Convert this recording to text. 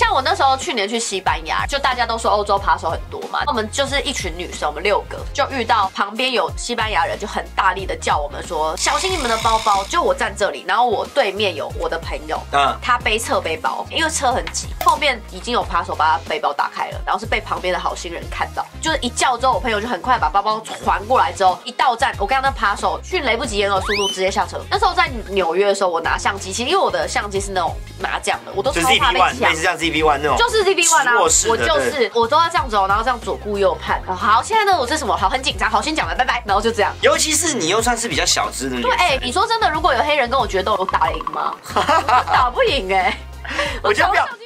像我那时候去年去西班牙，就大家都说欧洲扒手很多嘛，我们就是一群女生，我们6个，就遇到旁边有西班牙人，就很大力的叫我们说小心你们的包包。就我站这里，然后我对面有我的朋友，他背侧背包，因为车很挤，后面已经有扒手把他背包打开了，然后是被旁边的好心人看到，就是一叫之后，我朋友就很快把包包传过来之后，一到站，我跟那扒手迅雷不及掩耳速度直接下车。那时候在纽约的时候，我拿相机，其实因为我的相机是那种拿这样的，我都超怕被抢， 类似像 ZV-1那种， 就是 ZV-1啊，我都要这样走，然后这样左顾右盼。好，现在呢我是什么？好，很紧张，好，先讲了，拜拜，然后就这样。 尤其是你又算是比较小只的女生， 对，你说真的，如果有黑人跟我决斗，我打得赢吗？打不赢哎， 我觉得